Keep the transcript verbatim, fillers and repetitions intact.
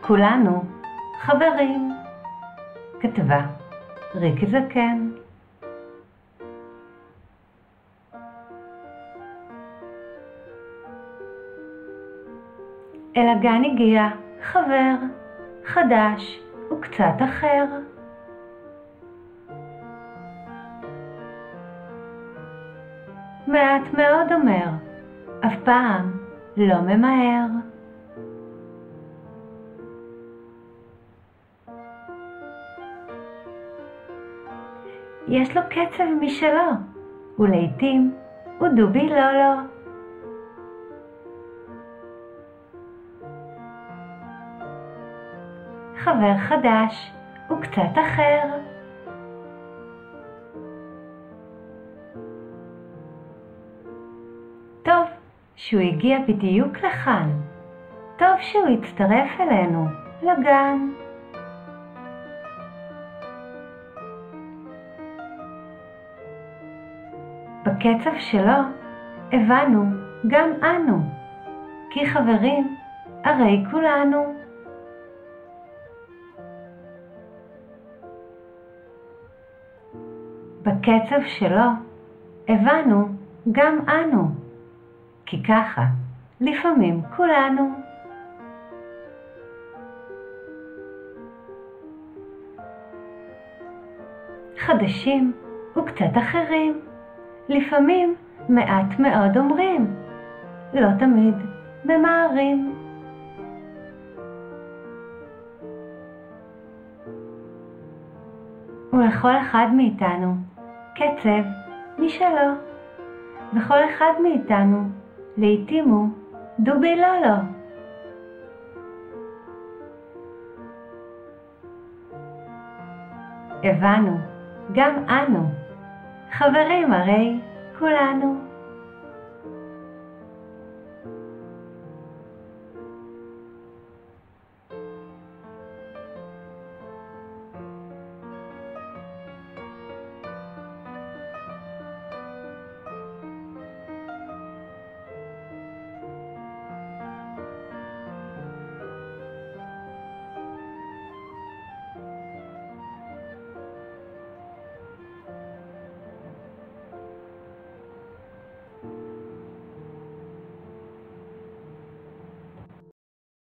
כולנו חברים. כתבה ריקי זקן. אל הגן הגיע חבר חדש וקצת אחר. מעט מאוד אומר, אף פעם לא ממהר. יש לו קצב משלו, ולעיתים הוא דובי לא לא. חבר חדש וקצת אחר. טוב שהוא הגיע בדיוק לכאן. טוב שהוא הצטרף אלינו לגן. בקצב שלו הבנו גם אנו, כי חברים הרי כולנו. בקצב שלו הבנו גם אנו, כי ככה לפעמים כולנו. חדשים וקצת אחרים, לפעמים מעט מאוד אומרים, לא תמיד ממהרים. ולכל אחד מאיתנו קצב משלו, וכל אחד מאיתנו לעתים הוא דובי לא לא. הבנו גם אנו, חברים הרי כולנו.